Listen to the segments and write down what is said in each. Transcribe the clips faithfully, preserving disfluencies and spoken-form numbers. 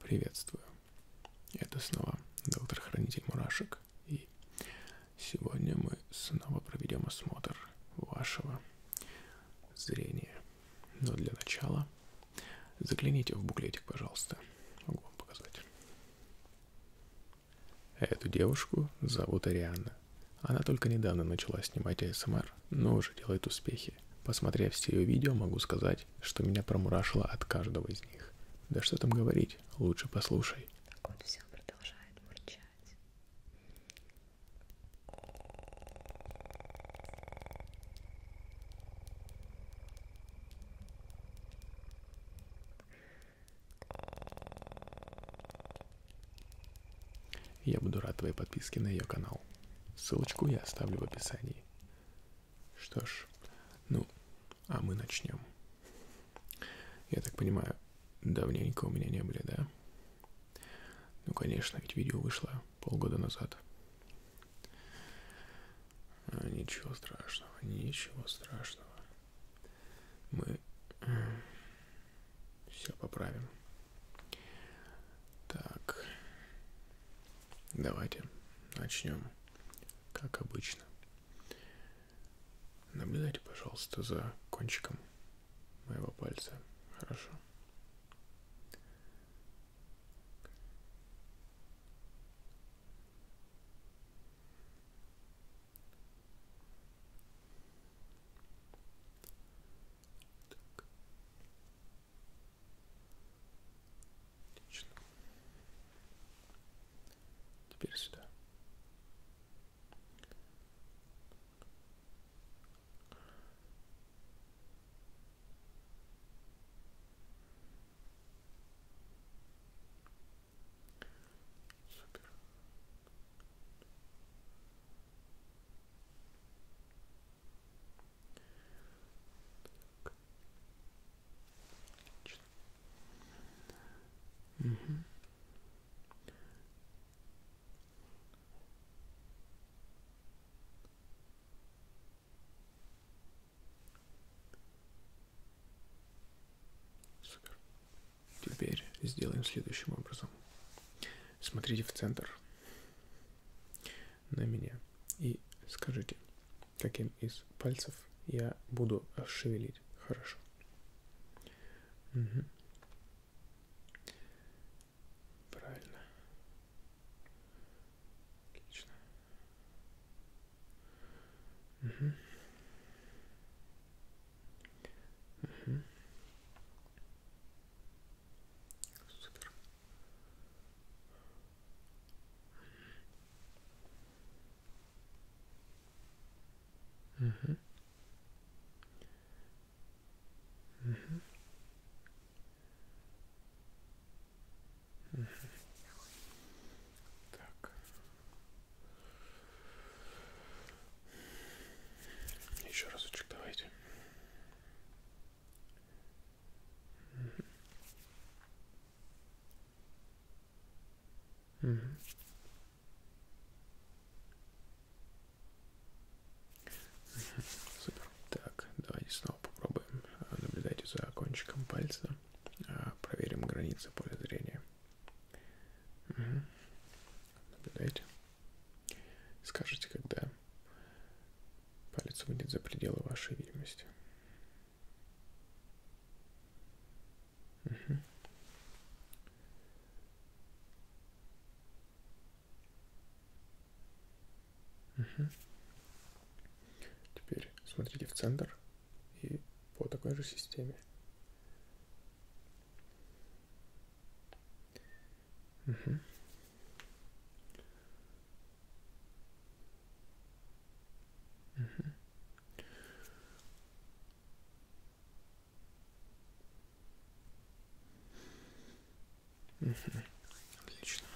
Приветствую. Это снова доктор-хранитель мурашек. И сегодня мы снова проведем осмотр вашего зрения. Но для начала загляните в буклетик, пожалуйста. Могу вам показать. Эту девушку зовут Арианна. Она только недавно начала снимать а эс эм ар, но уже делает успехи. Посмотрев все ее видео, могу сказать, что меня промурашило от каждого из них. Да что там говорить, лучше послушай. Он все продолжает мурчать. Я буду рад твоей подписке на ее канал. Ссылочку я оставлю в описании. Что ж, ну, а мы начнем. Я так понимаю, давненько у меня не были, да? Ну, конечно, ведь видео вышло полгода назад. А, ничего страшного, ничего страшного. Мы все поправим. Так, давайте начнем, как обычно. Наблюдайте, пожалуйста, за кончиком моего пальца. Хорошо. Так. Отлично. Теперь сюда. Супер. Так. Отлично. Угу. Супер. Теперь сделаем следующим образом. Смотрите в центр на меня и скажите, каким из пальцев я буду шевелить. Хорошо. Угу. Правильно. Отлично. Угу. Угу. Супер. Угу. Угу. Угу. Так. Еще разочек давайте. Угу. Угу. Супер. Так, давайте снова попробуем. Наблюдайте за кончиком пальца. Проверим границы поля зрения. Угу. Наблюдайте. Скажите, когда палец выйдет за пределы вашей видимости. Угу. Угу. Теперь смотрите в центр и по такой же системе. Угу. Угу. Угу. Отлично.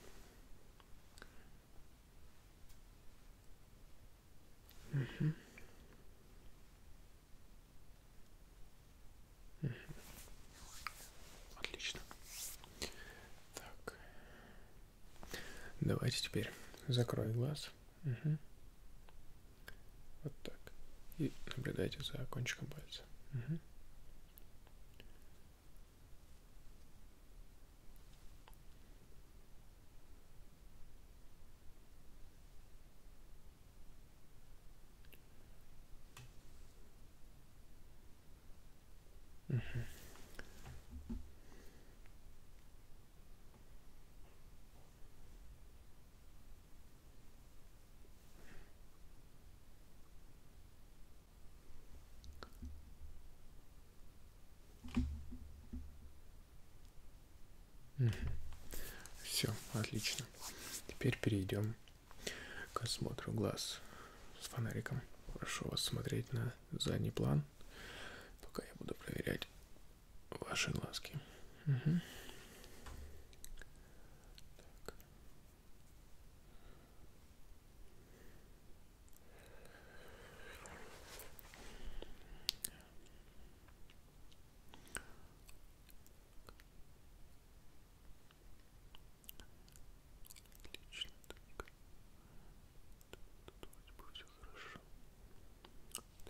Угу. Угу. Отлично. Так. Давайте теперь закрой глаз. Угу. Вот так. И наблюдайте за кончиком пальца. Угу. Все, отлично. Теперь перейдем к осмотру глаз с фонариком. Прошу вас смотреть на задний план, пока я буду проверять ваши глазки. Угу. Так. Отлично. Так. Тут будет все хорошо. Так.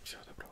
Всего доброго.